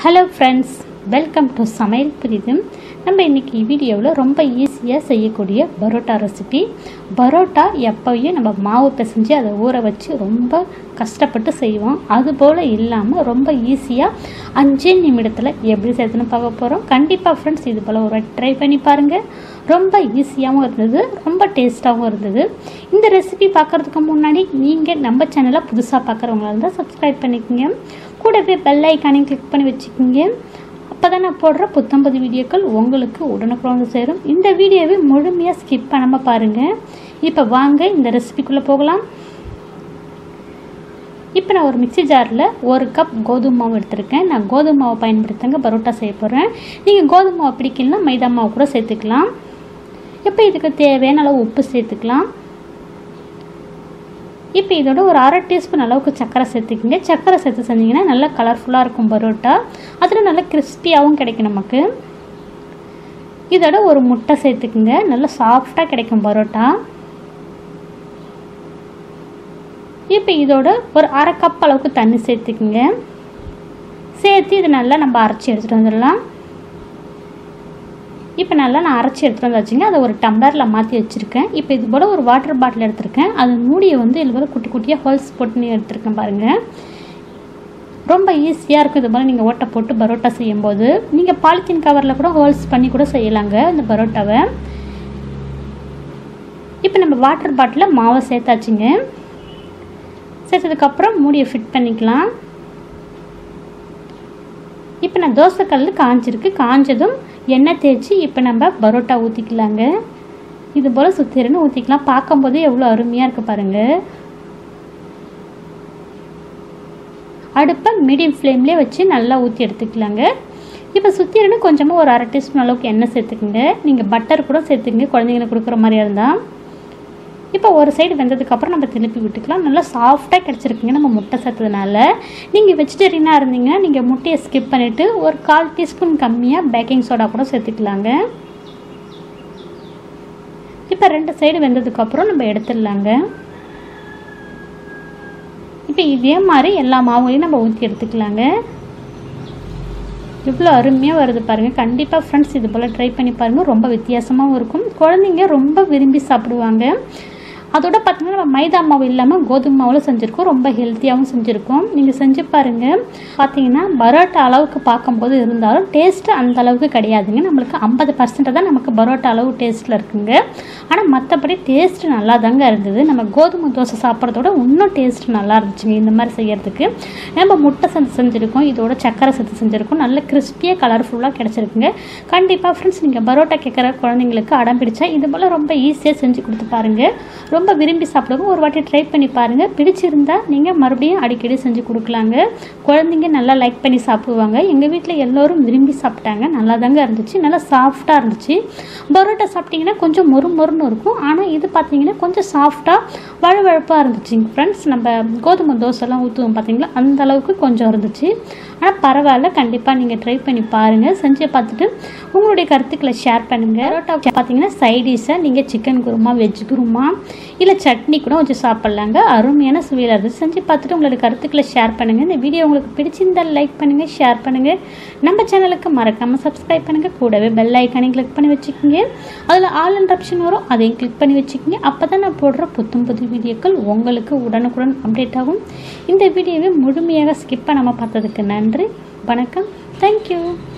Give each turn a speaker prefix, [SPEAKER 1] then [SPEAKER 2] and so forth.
[SPEAKER 1] Hello friends, welcome to சமையல் புதிதும். நம்ம இன்னைக்கு வீடியோவில் ரொம்ப ஈஸியாக செய்யக்கூடிய பரோட்டா ரெசிபி. பரோட்டா எப்போயும் நம்ம மாவு பிசைஞ்சு அதை ஊற வச்சு ரொம்ப கஷ்டப்பட்டு செய்வோம். அதுபோல் இல்லாமல் ரொம்ப ஈஸியாக 5 நிமிடத்தில் எப்படி செய்யணும்னு பார்க்க போகிறோம். கண்டிப்பாக ஃப்ரெண்ட்ஸ் இது போல் ஒரு ட்ரை பண்ணி பாருங்கள். ரொம்ப ஈஸியாகவும் இருந்தது, ரொம்ப டேஸ்ட்டாகவும் இருந்தது. இந்த ரெசிபி பார்க்குறதுக்கு முன்னாடி நீங்கள் நம்ம சேனலை புதுசாக பார்க்குறவங்களா இருந்தால் சப்ஸ்கிரைப் பண்ணிக்கோங்க. கூடவே பெல் ஐக்கானையும் கிளிக் பண்ணி வச்சுக்கோங்க. அப்போ தான் நான் போடுற புத்தம்பது வீடியோக்கள் உங்களுக்கு உடனுக்குடன் சேரும். இந்த வீடியோவை முழுமையாக ஸ்கிப் பண்ணாமல் பாருங்கள். இப்போ வாங்க இந்த ரெசிபிக்குள்ளே போகலாம். இப்போ நான் ஒரு மிக்ஸி ஜாரில் 1 கப் கோதுமை மாவு எடுத்திருக்கேன். நான் கோதுமை மாவை பயன்படுத்தங்க பரோட்டா செய்ய போகிறேன். நீங்கள் கோதுமை மாவு பிடிக்கலன்னா மைதா மாவு கூட சேர்த்துக்கலாம். இப்போ இதுக்கு தேவையான அளவு உப்பு சேர்த்துக்கலாம். இப்போ இதோட ஒரு 1/2 டீஸ்பூன் அளவுக்கு சர்க்கரை சேர்த்துக்கிங்க. சர்க்கரை சேர்த்து செஞ்சிங்கன்னா நல்லா கலர்ஃபுல்லாக இருக்கும் பரோட்டா. அதில் நல்லா கிறிஸ்பியாகவும் கிடைக்கும் நமக்கு. இதோட ஒரு முட்டை சேர்த்துக்குங்க. நல்லா சாஃப்டாக கிடைக்கும் பரோட்டா. இப்போ இதோட ஒரு 1/2 கப் அளவுக்கு தண்ணி சேர்த்துக்குங்க. சேர்த்து இது நல்லா நம்ம அரைச்சி எடுத்துகிட்டு வந்துடலாம். இப்போ நல்லா நான் அரைச்சி எடுத்துகிட்டு வந்தாச்சுங்க. அதை ஒரு டம்ளரில் மாற்றி வச்சுருக்கேன். இப்போ இது போல் ஒரு வாட்டர் பாட்டில் எடுத்திருக்கேன். அது மூடியை வந்து இது போல் குட்டி குட்டியாக ஹோல்ஸ் போட்டு எடுத்துருக்கேன் பாருங்கள். ரொம்ப ஈஸியாக இருக்கும். இது போல் நீங்கள் ஓட்டை போட்டு பரோட்டா செய்யும்போது நீங்கள் பாலித்தீன் கவரில் கூட ஹோல்ஸ் பண்ணி கூட செய்யலாங்க இந்த பரோட்டாவை. இப்போ நம்ம வாட்டர் பாட்டிலில் மாவை சேர்த்தாச்சுங்க. சேர்த்ததுக்கப்புறம் மூடியை ஃபிட் பண்ணிக்கலாம். இப்போ நான் தோசைக்கல் காஞ்சிருக்கு. காஞ்சதும் எண்ணெய் தேய்ச்சி இப்போ நம்ம பரோட்டா ஊற்றிக்கலாங்க. இது போல் சுற்றிரன்னு ஊற்றிக்கலாம். பார்க்கும்போதே எவ்வளோ அருமையாக இருக்குது பாருங்கள். அடுப்பை மீடியம் ஃப்ளேம்லேயே வச்சு நல்லா ஊற்றி எடுத்துக்கலாங்க. இப்போ சுற்றிரன்னு கொஞ்சமாக ஒரு 1/2 டீஸ்பூன் அளவுக்கு எண்ணெய் சேர்த்துக்குங்க. நீங்கள் பட்டர் கூட சேர்த்துக்குங்க குழந்தைங்களுக்கு கொடுக்குற மாதிரியா இருந்தால். இப்போ ஒரு சைடு வெந்ததுக்கப்புறம் நம்ம திருப்பி விட்டுக்கலாம். நல்லா சாஃப்டாக கிடச்சிருக்குங்க நம்ம முட்டை சேர்த்ததுனால. நீங்கள் வெஜிடேரியனாக இருந்தீங்கன்னா நீங்கள் முட்டையை ஸ்கிப் பண்ணிவிட்டு ஒரு 1/4 டீஸ்பூன் கம்மியாக பேக்கிங் சோடா கூட சேர்த்துக்கலாங்க. இப்போ 2 சைடு வெந்ததுக்கப்புறம் நம்ம எடுத்துடலாங்க. இப்போ இதே மாதிரி எல்லா மாவுகளையும் நம்ம ஊற்றி எடுத்துக்கலாங்க. இவ்வளோ அருமையாக வருது பாருங்கள். கண்டிப்பாக ஃப்ரெண்ட்ஸ் இது போல் ட்ரை பண்ணி பாருங்கள். ரொம்ப வித்தியாசமாகவும் இருக்கும். குழந்தைங்க ரொம்ப விரும்பி சாப்பிடுவாங்க. அதோட பார்த்திங்கன்னா நம்ம மைதா மாவு இல்லாமல் கோதுமை மாவில் செஞ்சுருக்கோம். ரொம்ப ஹெல்த்தியாகவும் செஞ்சுருக்கோம். நீங்கள் செஞ்சு பாருங்கள். பார்த்தீங்கன்னா பரோட்டா அளவுக்கு பார்க்கும்போது இருந்தாலும் டேஸ்ட்டு அந்த அளவுக்கு கிடையாதுங்க. நம்மளுக்கு 50% தான் நமக்கு பரோட்டா அளவு டேஸ்ட்டில் இருக்குங்க. ஆனால் மற்றபடி டேஸ்ட்டு நல்லா தாங்க இருந்தது. நம்ம கோதுமை தோசை சாப்பிட்றதோட இன்னும் டேஸ்ட்டு நல்லா இருந்துச்சுங்க இந்த மாதிரி செய்கிறதுக்கு. நம்ம முட்டை செஞ்சுருக்கோம். இதோட சர்க்கரை சேர்த்து செஞ்சுருக்கோம். நல்ல கிறிஸ்பியாக கலர்ஃபுல்லாக கிடச்சிருக்குங்க. கண்டிப்பாக ஃப்ரெண்ட்ஸ் நீங்கள் பரோட்டா கேட்குற குழந்தைங்களுக்கு அடம் பிடிச்சா இது போல் ரொம்ப ஈஸியாக செஞ்சு கொடுத்து பாருங்கள். ரொம்ப விரும்பி சாப்பிடுவோம். ஒரு வாட்டி ட்ரை பண்ணி பாருங்கள். பிடிச்சிருந்தா நீங்கள் மறுபடியும் அடிக்கடி செஞ்சு கொடுக்கலாங்க. குழந்தைங்க நல்லா லைக் பண்ணி சாப்பிடுவாங்க. எங்கள் வீட்டில் எல்லோரும் விரும்பி சாப்பிட்டாங்க. நல்லா தாங்க இருந்துச்சு. நல்லா சாஃப்டாக இருந்துச்சு. பரோட்டா சாப்பிட்டிங்கன்னா கொஞ்சம் மொறுன்னு இருக்கும். ஆனால் இது பார்த்தீங்கன்னா கொஞ்சம் சாஃப்டாக வழுவழுப்பாக இருந்துச்சுங்க ஃப்ரெண்ட்ஸ். நம்ம கோதுமை தோசைலாம் ஊற்றுவோம் பார்த்தீங்களா அந்த அளவுக்கு கொஞ்சம் இருந்துச்சு. ஆனால் பரவாயில்ல. கண்டிப்பாக நீங்கள் ட்ரை பண்ணி பாருங்கள். செஞ்சு பார்த்துட்டு உங்களுடைய கருத்துக்களை ஷேர் பண்ணுங்கள். பரோட்டா பார்த்தீங்கன்னா சைடிஷாக நீங்கள் சிக்கன் குருமா, வெஜ் குருமா இல்லை சட்னி கூட வச்சு சாப்பிட்லாங்க. அருமையான சுவையில் இருந்துச்சு. செஞ்சு பார்த்துட்டு உங்களுடைய கருத்துக்களை ஷேர் பண்ணுங்கள். இந்த வீடியோ உங்களுக்கு பிடிச்சிருந்தால் லைக் பண்ணுங்கள், ஷேர் பண்ணுங்கள். நம்ம சேனலுக்கு மறக்காமல் சப்ஸ்கிரைப் பண்ணுங்கள். கூடவே பெல் ஐக்கானையும் கிளிக் பண்ணி வச்சுக்கோங்க. அதில் ஆல் என்ற ஆப்ஷன் வரும். அதையும் கிளிக் பண்ணி வச்சுக்கோங்க. அப்போ தான் நான் போடுற புது வீடியோக்கள் உங்களுக்கு உடனுக்குடன் அப்டேட் ஆகும். இந்த வீடியோவை முழுமையாக ஸ்கிப் பண்ணாமல் பார்த்ததுக்கு நன்றி. வணக்கம். தேங்க்யூ.